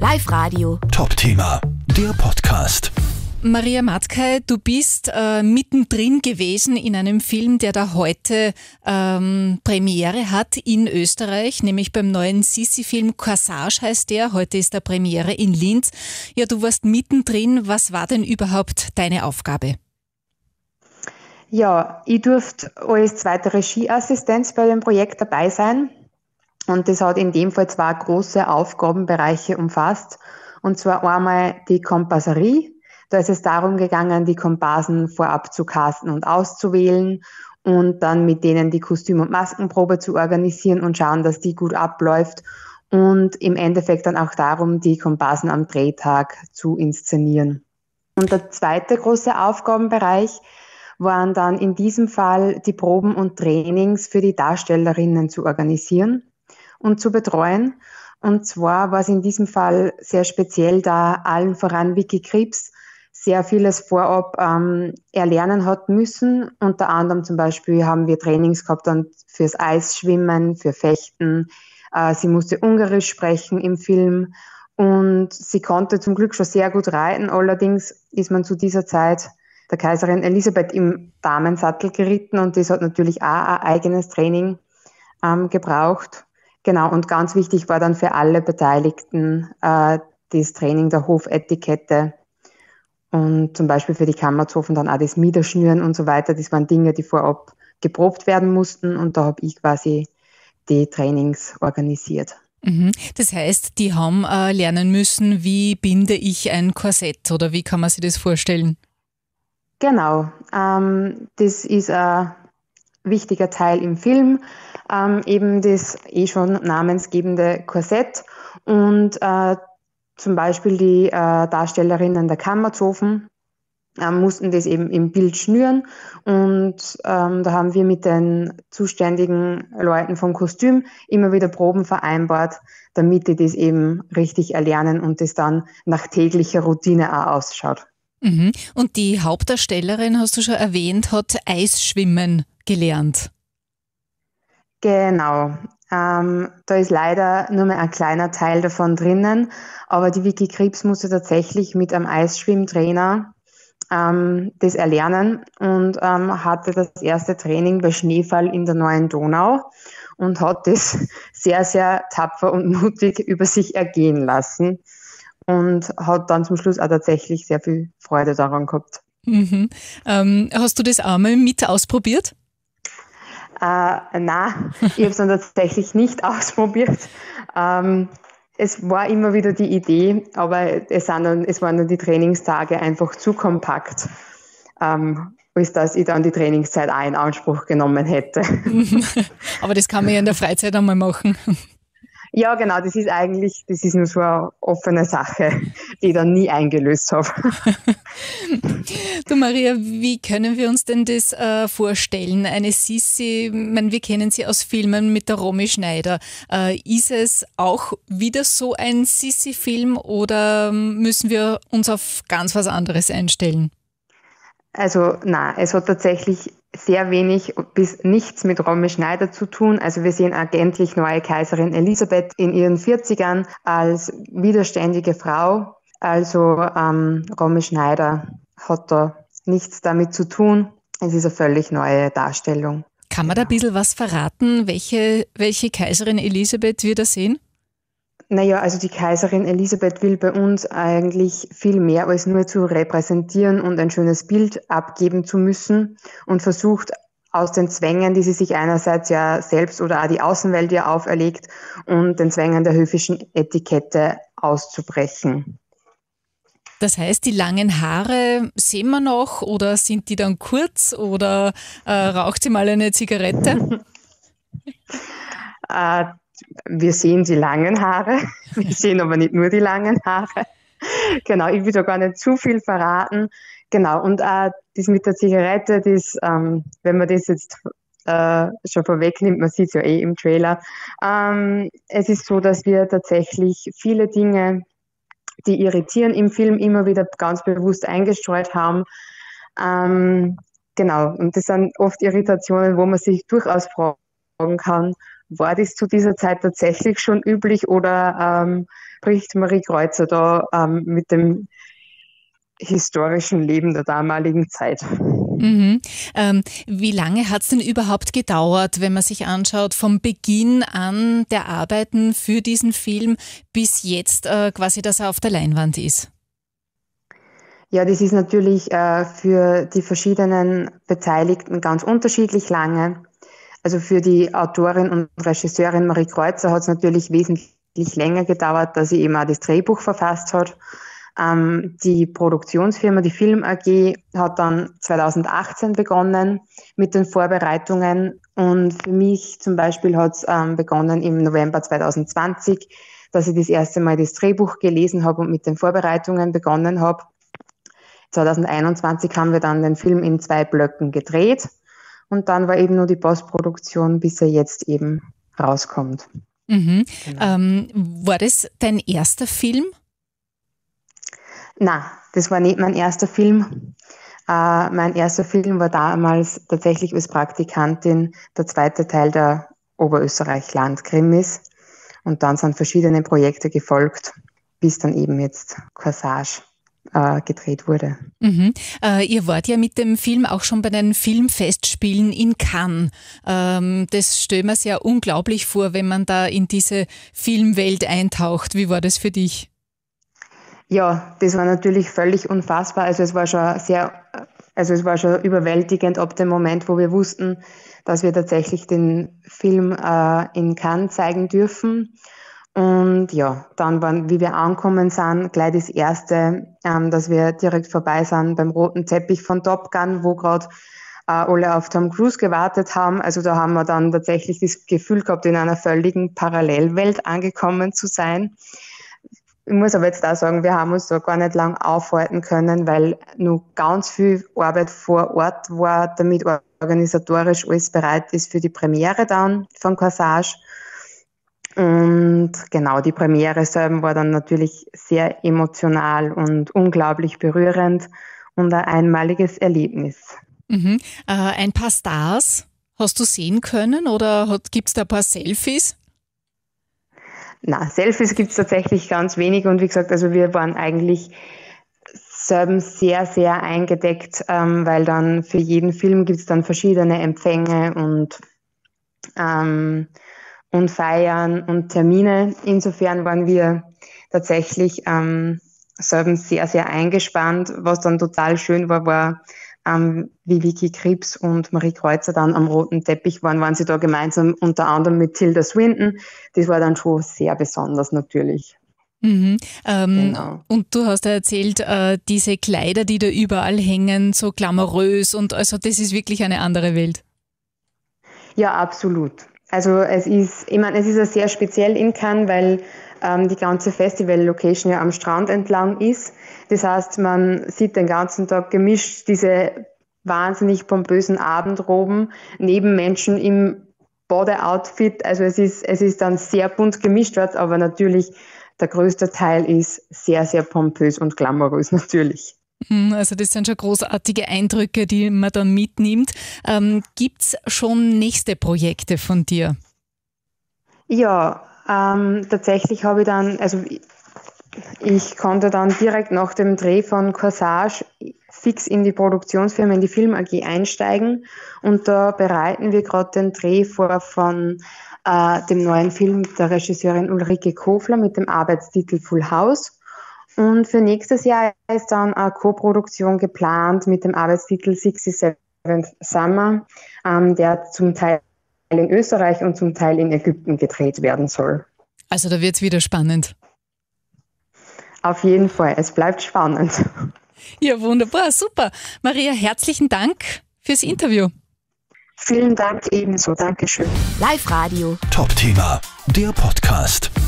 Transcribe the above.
Live-Radio. Top-Thema, der Podcast. Maria Matkay, du bist mittendrin gewesen in einem Film, der da heute Premiere hat in Österreich, nämlich beim neuen Sissi-Film Corsage heißt der. Heute ist der Premiere in Linz. Ja, du warst mittendrin. Was war denn überhaupt deine Aufgabe? Ja, ich durfte als zweite Regieassistenz bei dem Projekt dabei sein. Und das hat in dem Fall zwei große Aufgabenbereiche umfasst. Und zwar einmal die Kompasserie. Da ist es darum gegangen, die Komparsen vorab zu casten und auszuwählen und dann mit denen die Kostüm- und Maskenprobe zu organisieren und schauen, dass die gut abläuft. Und im Endeffekt dann auch darum, die Komparsen am Drehtag zu inszenieren. Und der zweite große Aufgabenbereich waren dann in diesem Fall die Proben und Trainings für die Darstellerinnen zu organisieren und zu betreuen. Und zwar war es in diesem Fall sehr speziell, da allen voran Vicky Krieps sehr vieles vorab erlernen hat müssen. Unter anderem zum Beispiel haben wir Trainings gehabt dann fürs Eisschwimmen, für Fechten. Sie musste Ungarisch sprechen im Film und sie konnte zum Glück schon sehr gut reiten. Allerdings ist man zu dieser Zeit der Kaiserin Elisabeth im Damensattel geritten und das hat natürlich auch ein eigenes Training gebraucht. Genau, und ganz wichtig war dann für alle Beteiligten das Training der Hofetikette und zum Beispiel für die Kammerzofen dann auch das Miederschnüren und so weiter. Das waren Dinge, die vorab geprobt werden mussten und da habe ich quasi die Trainings organisiert. Das heißt, die haben lernen müssen, wie binde ich ein Korsett oder wie kann man sich das vorstellen? Genau, das ist ein wichtiger Teil im Film, eben das schon namensgebende Korsett und zum Beispiel die Darstellerinnen der Kammerzofen mussten das eben im Bild schnüren und da haben wir mit den zuständigen Leuten vom Kostüm immer wieder Proben vereinbart, damit die das eben richtig erlernen und das dann nach täglicher Routine auch ausschaut. Und die Hauptdarstellerin, hast du schon erwähnt, hat Eisschwimmen gelernt. Genau. Da ist leider nur mehr ein kleiner Teil davon drinnen, aber die Vicky Krieps musste tatsächlich mit einem Eisschwimmtrainer das erlernen und hatte das erste Training bei Schneefall in der Neuen Donau und hat das sehr, sehr tapfer und mutig über sich ergehen lassen und hat dann zum Schluss auch tatsächlich sehr viel Freude daran gehabt. Hast du das einmal mit ausprobiert? Nein, ich habe es dann tatsächlich nicht ausprobiert. Es war immer wieder die Idee, aber es waren dann die Trainingstage einfach zu kompakt, als dass ich dann die Trainingszeit auch in Anspruch genommen hätte. Aber das kann man ja in der Freizeit einmal machen. Ja, genau, das ist nur so eine offene Sache, die ich dann nie eingelöst habe. Du Maria, wie können wir uns denn das vorstellen? Eine Sissi, wir kennen sie aus Filmen mit der Romy Schneider. Ist es auch wieder so ein Sissi-Film oder müssen wir uns auf ganz was anderes einstellen? Also nein, es hat tatsächlich sehr wenig bis nichts mit Romy Schneider zu tun. Also wir sehen eine gänzlich neue Kaiserin Elisabeth in ihren 40ern als widerständige Frau. Also Romy Schneider hat da nichts damit zu tun. Es ist eine völlig neue Darstellung. Kann man da ein bisschen was verraten? Welche Kaiserin Elisabeth wir da sehen? Naja, also die Kaiserin Elisabeth will bei uns eigentlich viel mehr als nur zu repräsentieren und ein schönes Bild abgeben zu müssen und versucht aus den Zwängen, die sie sich einerseits ja selbst oder auch die Außenwelt ja auferlegt und den Zwängen der höfischen Etikette auszubrechen. Das heißt, die langen Haare sehen wir noch oder sind die dann kurz oder raucht sie mal eine Zigarette? Wir sehen die langen Haare, wir sehen aber nicht nur die langen Haare. Genau, ich will da gar nicht zu viel verraten. Genau, und das mit der Zigarette, wenn man das jetzt schon vorwegnimmt, man sieht es ja eh im Trailer. Es ist so, dass wir tatsächlich viele Dinge, die irritieren im Film, immer wieder ganz bewusst eingestreut haben. Genau, und das sind oft Irritationen, wo man sich durchaus fragen kann, war das zu dieser Zeit tatsächlich schon üblich oder bricht Marie Kreuzer da mit dem historischen Leben der damaligen Zeit? Mhm. Wie lange hat es denn überhaupt gedauert, wenn man sich anschaut, vom Beginn an der Arbeiten für diesen Film bis jetzt quasi, dass er auf der Leinwand ist? Ja, das ist natürlich für die verschiedenen Beteiligten ganz unterschiedlich lange. Also für die Autorin und Regisseurin Marie Kreuzer hat es natürlich wesentlich länger gedauert, dass sie eben auch das Drehbuch verfasst hat. Die Produktionsfirma, die Film AG, hat dann 2018 begonnen mit den Vorbereitungen und für mich zum Beispiel hat es begonnen im November 2020, dass ich das erste Mal das Drehbuch gelesen habe und mit den Vorbereitungen begonnen habe. 2021 haben wir dann den Film in 2 Blöcken gedreht und dann war eben nur die Postproduktion, bis er jetzt eben rauskommt. Mhm. Genau. War das dein erster Film? Nein, das war nicht mein erster Film. Mein erster Film war damals tatsächlich als Praktikantin der 2. Teil der Oberösterreich-Landkrimis. Und dann sind verschiedene Projekte gefolgt, bis dann eben jetzt Corsage gedreht wurde. Mhm. Ihr wart ja mit dem Film auch schon bei den Filmfestspielen in Cannes. Das stellt man sich ja unglaublich vor, wenn man da in diese Filmwelt eintaucht. Wie war das für dich? Ja, das war natürlich völlig unfassbar. Also es war schon überwältigend ab dem Moment, wo wir wussten, dass wir tatsächlich den Film in Cannes zeigen dürfen. Und ja, dann wie wir angekommen sind, gleich das erste, dass wir direkt vorbei sind beim roten Teppich von Top Gun, wo gerade alle auf Tom Cruise gewartet haben. Also da haben wir dann tatsächlich das Gefühl gehabt, in einer völligen Parallelwelt angekommen zu sein. Ich muss aber jetzt auch sagen, wir haben uns da gar nicht lang aufhalten können, weil nur ganz viel Arbeit vor Ort war, damit organisatorisch alles bereit ist für die Premiere dann von Corsage. Und genau, die Premiere selber war dann natürlich sehr emotional und unglaublich berührend und ein einmaliges Erlebnis. Mhm. Ein paar Stars hast du sehen können oder gibt es da ein paar Selfies? Na, Selfies gibt es tatsächlich ganz wenig und wie gesagt, also wir waren eigentlich selber sehr, sehr eingedeckt, weil dann für jeden Film gibt es dann verschiedene Empfänge und Feiern und Termine. Insofern waren wir tatsächlich selber sehr, sehr eingespannt. Was dann total schön war, wie Vicky Krieps und Marie Kreuzer dann am roten Teppich waren sie da gemeinsam unter anderem mit Tilda Swinton. Das war dann schon sehr besonders natürlich. Mhm. Genau. Und du hast ja erzählt, diese Kleider, die da überall hängen, so glamourös und also das ist wirklich eine andere Welt. Ja, absolut. Also es ist ja sehr speziell in Cannes, weil die ganze Festival-Location ja am Strand entlang ist. Das heißt, man sieht den ganzen Tag gemischt diese wahnsinnig pompösen Abendroben neben Menschen im Badeoutfit. Also es ist dann sehr bunt gemischt, aber natürlich der größte Teil ist sehr, sehr pompös und glamourös natürlich. Also das sind schon großartige Eindrücke, die man dann mitnimmt. Gibt es schon nächste Projekte von dir? Ja, tatsächlich habe ich dann, also ich konnte dann direkt nach dem Dreh von Corsage fix in die Produktionsfirma, in die Film AG einsteigen und da bereiten wir gerade den Dreh vor von dem neuen Film der Regisseurin Ulrike Kofler mit dem Arbeitstitel Full House. Und für nächstes Jahr ist dann eine Co-Produktion geplant mit dem Arbeitstitel 67 Summer, der zum Teil in Österreich und zum Teil in Ägypten gedreht werden soll. Also da wird es wieder spannend. Auf jeden Fall, es bleibt spannend. Ja, wunderbar, super. Maria, herzlichen Dank fürs Interview. Vielen Dank ebenso, Dankeschön. Live Radio. Top Thema, der Podcast.